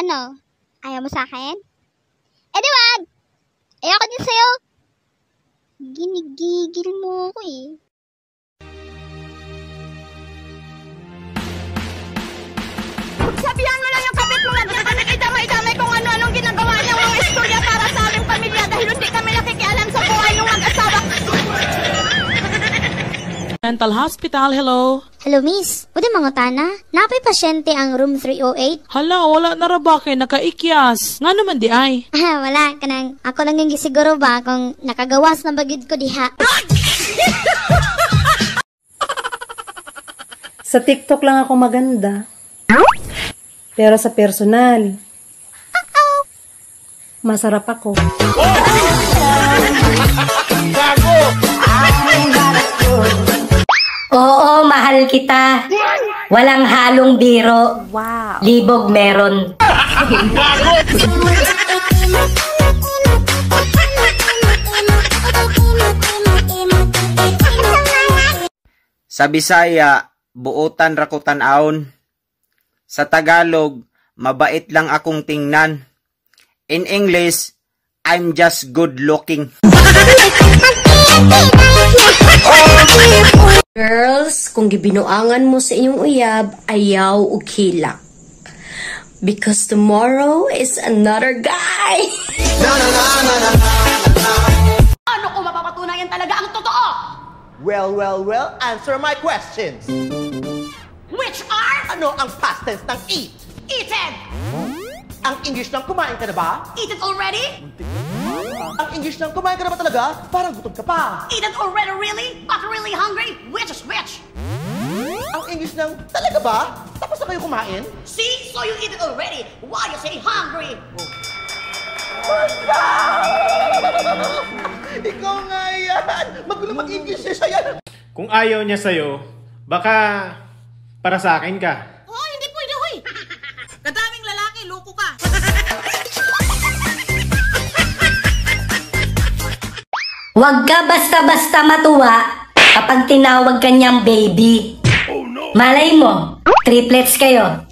Ano? Ayaw mo sa akin? Eh, di wag! Ayoko din sa'yo. Ginigigil mo ako eh. Sabihan mo lang yung kapit mo, huwag na kami idamay-damay kung ano-anong ginagawa niya mga istorya para sa aming pamilya dahil hindi kami nakikialam sa buhay ng mag-asawa. Mental Hospital, hello? Hello, miss. Pwede mga tana? Napay pasyente ang room 308? Hala, wala na ra ba kay nakaikyas? Nga naman di ay. Wala. Kanang, ako lang yung gisiguro ba kung nakagawas na bagid ko diha. Sa TikTok lang ako maganda. Pero sa personal, masarap ako. Oo, mahal kita. Walang halong biro. Wow. Libog meron. Sa Bisaya, buotan rakutan aon. Sa Tagalog, mabait lang akong tingnan. In English, I'm just good looking. Girls, kung gibinuangan mo sa inyong uyab, ayaw o kilak. Because tomorrow is another guy. Ano kung mapapatunayan talaga ang totoo? Well, answer my questions. Which are? Ano ang past tense ng eat? Eaten! Ang English ng kumain ka na ba? Eat it already? Ang English ng kumain ka na ba talaga? Parang gutom ka pa. Eat it already really? But really hungry? Which is which? Ang English ng talaga ba? Tapos na kayo kumain? See? So you eat it already. Why you say hungry? Ikaw nga yan! Magulo mag-English siya yan! Kung ayaw niya sa'yo, baka para sa akin ka. Oh, hindi pwede, hoy! Kadaming lalaki, loko ka! Huwag ka basta-basta matuwa kapag tinawag ka niyang baby. Malay mo, triplets kayo.